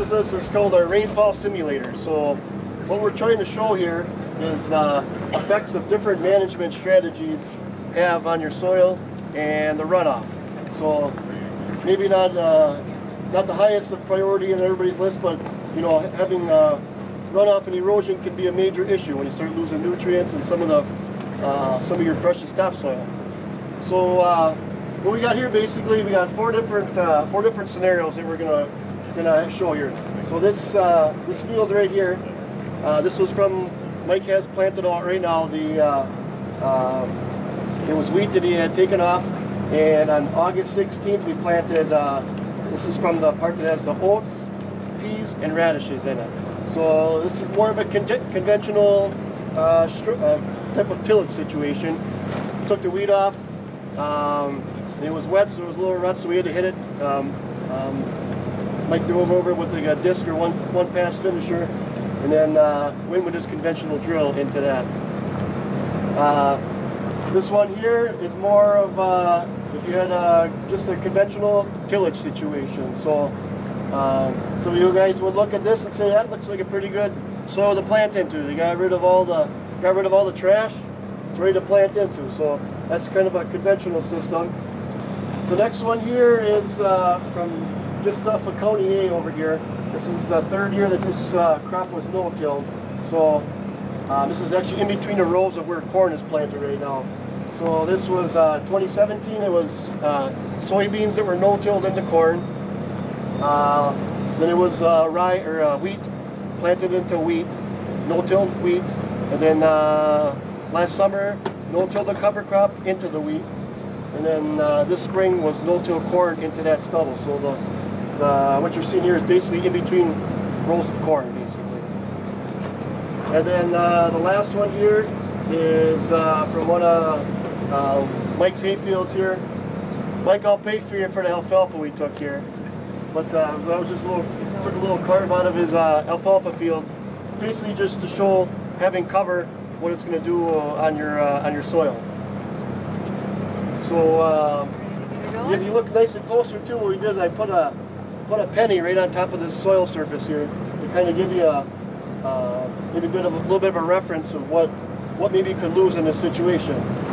this is called our rainfall simulator. So what we're trying to show here is effects of different management strategies have on your soil and the runoff. So maybe not the highest of priority in everybody's list, but you know, having runoff and erosion can be a major issue when you start losing nutrients and some of your precious topsoil. So what we got here, basically, we got four different scenarios that we're gonna show here. So this field right here, this was from Mike has planted out right now. It was wheat that he had taken off, and on August 16th we planted. This is from the part that has the oats, peas, and radishes in it. So this is more of a conventional type of tillage situation. Took the wheat off. It was wet, so it was a little rut, so we had to hit it. Mike drove over with like a disc or one pass finisher, and then went with his conventional drill into that. This one here is more of if you had just a conventional tillage situation. So some of you guys would look at this and say that looks like a pretty good soil to plant into. They got rid of all the trash. It's ready to plant into. So that's kind of a conventional system. The next one here is from just off of County A over here. This is the third year that this crop was no-tilled. So this is actually in between the rows of where corn is planted right now. So this was 2017. It was soybeans that were no-tilled into corn. Then it was rye or wheat planted into wheat, no-tilled wheat, and then last summer no-tilled the cover crop into the wheat, and then this spring was no-till corn into that stubble. So what you're seeing here is basically in between rows of corn, basically. And then the last one here is from one of Mike's hayfields here. Mike, I'll pay for you for the alfalfa we took here. But that was just took a little carve out of his alfalfa field, basically just to show having cover what it's going to do on your soil. So if you look nice and closer too, what we did is I put a penny right on top of this soil surface here to kind of give you maybe a little bit of a reference of what maybe you could lose in this situation.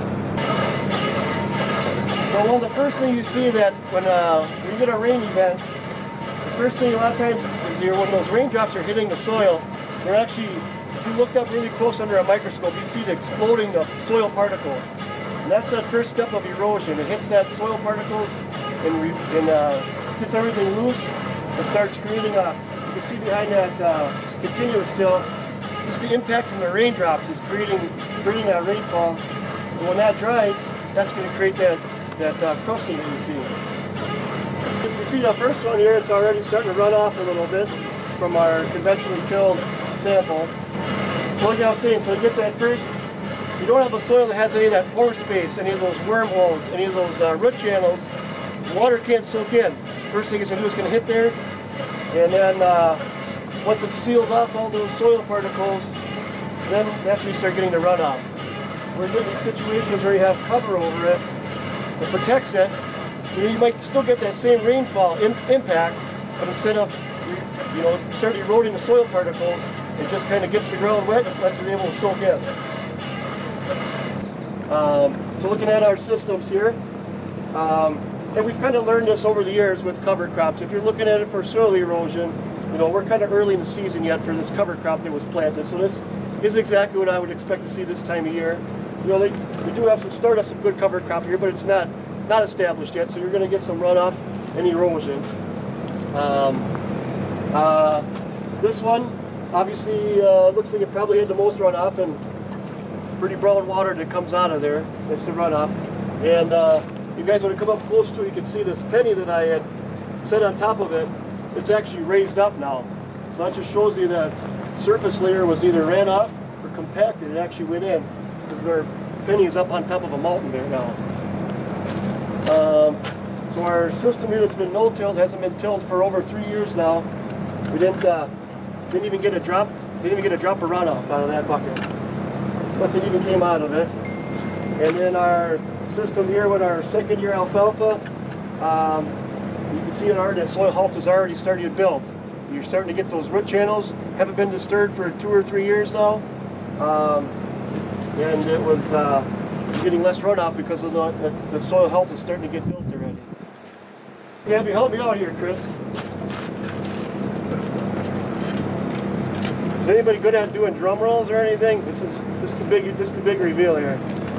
So well, the first thing you see that when you get a rain event, the first thing a lot of times is when those raindrops are hitting the soil, they're actually, if you looked up really close under a microscope, you see the exploding of soil particles. And that's that first step of erosion. It hits that soil particles and gets everything loose and starts creating you can see behind that continuous till, just the impact from the raindrops is creating that rainfall. And when that dries, that's going to create that crusting that you see. As you can see, the first one here, it's already starting to run off a little bit from our conventionally tilled sample. So like I was saying, so to get that first, you don't have a soil that has any of that pore space, any of those wormholes, any of those root channels. The water can't soak in. First thing it's going to do is going to hit there, and then once it seals off all those soil particles, then that's when you start getting the runoff. We're getting these situations where you have cover over it that protects it. So you might still get that same rainfall impact, but instead of start eroding the soil particles, it just kind of gets the ground wet and lets it able to soak in. So looking at our systems here, and we've kind of learned this over the years with cover crops. If you're looking at it for soil erosion, we're kind of early in the season yet for this cover crop that was planted. So this is exactly what I would expect to see this time of year. We do have some good cover crop here, but it's not established yet. So you're going to get some runoff and erosion. This one obviously looks like it probably had the most runoff, and pretty brown water that comes out of there. That's the runoff. And you guys, when you come up close to it, you can see this penny that I had set on top of it. It's actually raised up now. So that just shows you that surface layer was either ran off or compacted. It actually went in, because our penny is up on top of a mountain there now. So our system here that's been no-tilled hasn't been tilled for over 3 years now. We didn't even get a drop. Didn't even get a drop of runoff out of that bucket. Nothing even came out of it. And then our system here with our second year alfalfa, you can see that soil health is already starting to build. You're starting to get those root channels, haven't been disturbed for 2 or 3 years now. And it was getting less runoff because of the soil health is starting to get built already. Gabby, help me out here, Chris. Is anybody good at doing drum rolls or anything? This is the big reveal here.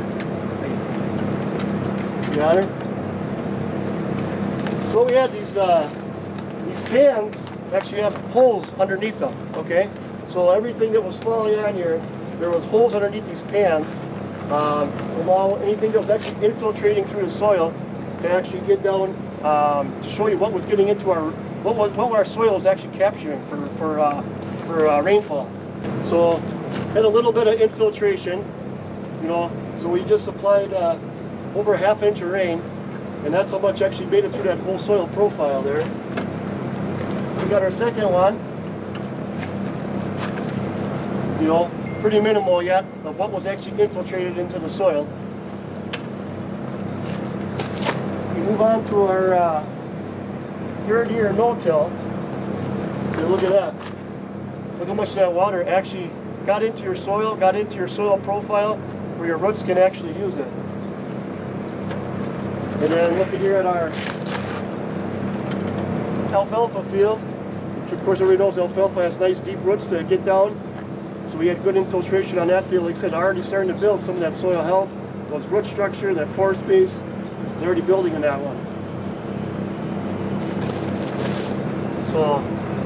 You got her? So we had these pans actually have holes underneath them. Okay, so everything that was falling on here, there was holes underneath these pans to allow anything that was actually infiltrating through the soil to actually get down to show you what was getting into what our soil was actually capturing for rainfall. So had a little bit of infiltration, you know. So we just applied over ½ inch of rain, and that's how much actually made it through that whole soil profile there. We got our second one, you know, pretty minimal yet of what was actually infiltrated into the soil. We move on to our third year no-till. So look at that. Look how much of that water actually got into your soil profile where your roots can actually use it. And then look here at our alfalfa field, which of course everybody knows alfalfa has nice deep roots to get down. So we had good infiltration on that field. Like I said, already starting to build some of that soil health, those root structure, that pore space is already building in that one. So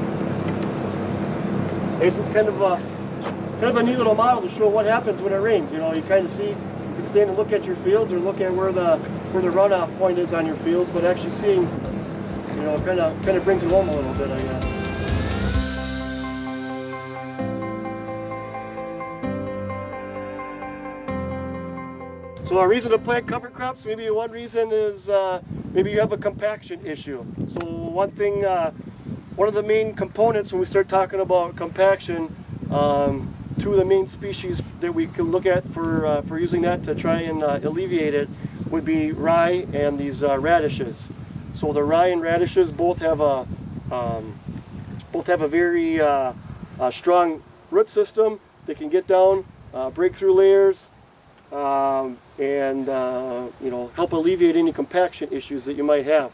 it's kind of a neat little model to show what happens when it rains. You know, you kind of see, you can stand and look at your fields or look at where the runoff point is on your fields, but actually seeing, you know, kind of brings it home a little bit, I guess. So our reason to plant cover crops, maybe one reason is maybe you have a compaction issue. So one thing, one of the main components when we start talking about compaction, two of the main species that we can look at for using that to try and alleviate it would be rye and these radishes. So the rye and radishes both have a very strong root system. They can get down, break through layers, and you know, help alleviate any compaction issues that you might have.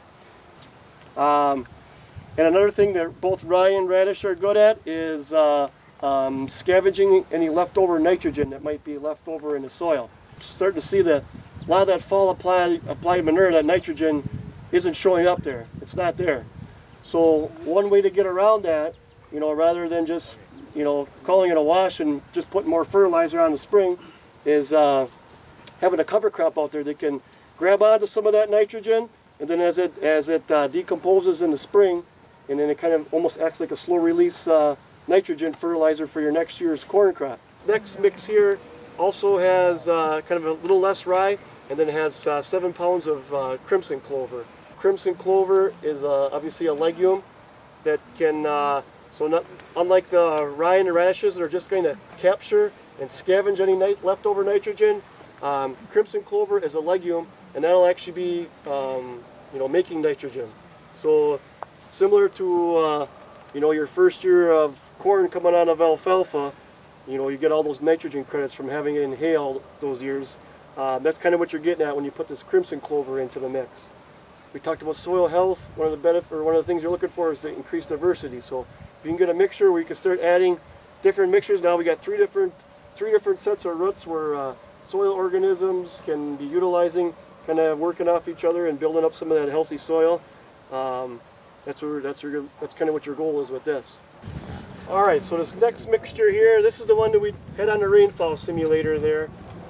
And another thing that both rye and radish are good at is scavenging any leftover nitrogen that might be left over in the soil. Starting to see that a lot of that fall applied manure, that nitrogen isn't showing up there. It's not there. So one way to get around that, you know, rather than just, you know, calling it a wash and just putting more fertilizer on the spring, is having a cover crop out there that can grab onto some of that nitrogen, and then as it decomposes in the spring, and then it kind of almost acts like a slow release nitrogen fertilizer for your next year's corn crop. Next mix here also has kind of a little less rye, and then it has 7 pounds of crimson clover. Crimson clover is obviously a legume that can, unlike the rye and the radishes that are just going to capture and scavenge any leftover nitrogen, crimson clover is a legume, and that'll actually be you know, making nitrogen. So similar to you know, your first year of corn coming out of alfalfa, you know, you get all those nitrogen credits from having it inhaled those years. That's kind of what you're getting at when you put this crimson clover into the mix. We talked about soil health. One of the things you're looking for is the increased diversity. So if you can get a mixture where you can start adding different mixtures. Now we got three different sets of roots where soil organisms can be utilizing, kind of working off each other and building up some of that healthy soil. That's kind of what your goal is with this. All right, so this next mixture here, this is the one that we had on the Rainfall simulator there.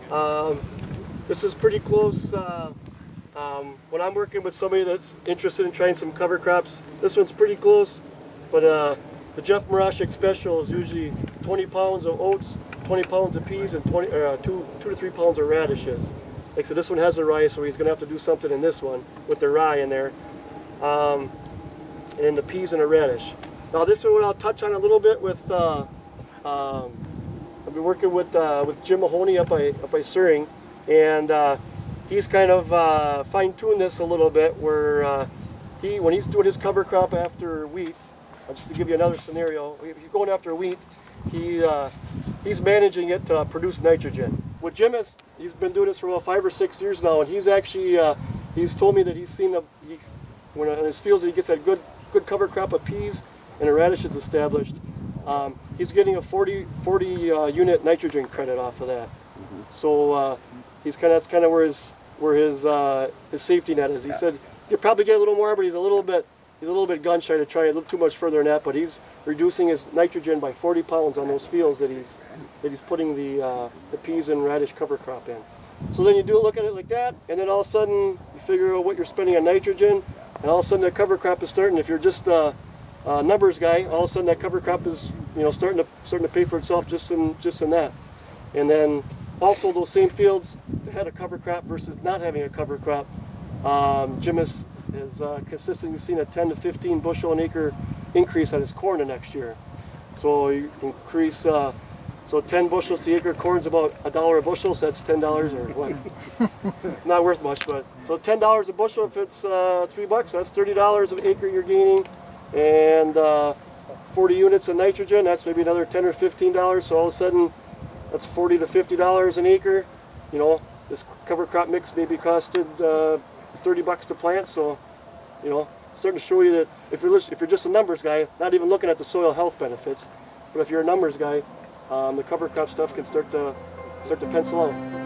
This is pretty close. When I'm working with somebody that's interested in trying some cover crops, this one's pretty close, but the Jeff Marashik special is usually 20 pounds of oats, 20 pounds of peas, and 2 to 3 pounds of radishes. Like I said, this one has the rye, so he's going to have to do something in this one with the rye in there, and then the peas and the radish. Now this one I'll touch on a little bit with, I've been working with Jim Mahoney up by Suring, and he's kind of fine-tuned this a little bit where when he's doing his cover crop after wheat, just to give you another scenario, if you're going after wheat, he's managing it to produce nitrogen. What Jim is, he's been doing this for about 5 or 6 years now, and he's actually, he's told me that he's seen, when in his fields he gets a good cover crop of peas and a radish is established, he's getting a 40 unit nitrogen credit off of that. So that's kind of where his safety net is. He said you could probably get a little more, but he's a little bit gun shy to try a little too much further than that. But he's reducing his nitrogen by 40 pounds on those fields that he's putting the peas and radish cover crop in. So then you look at it like that, and then all of a sudden you figure out what you're spending on nitrogen, and all of a sudden that cover crop is starting. If you're just a numbers guy, all of a sudden that cover crop is starting to pay for itself just in that. And then also those same fields that had a cover crop versus not having a cover crop, Jim has consistently seen a 10 to 15 bushel an acre increase on his corn the next year. So you increase, so 10 bushels to acre, corn's about $1 a bushel, so that's $10 or what? Not worth much, but so $10 a bushel if it's $3, so that's $30 an acre you're gaining, and 40 units of nitrogen, that's maybe another $10 or $15. So all of a sudden, that's $40 to $50 an acre. This cover crop mix maybe costed $30 to plant. So, starting to show you that if you're just a numbers guy, not even looking at the soil health benefits, but if you're a numbers guy, the cover crop stuff can start to pencil out.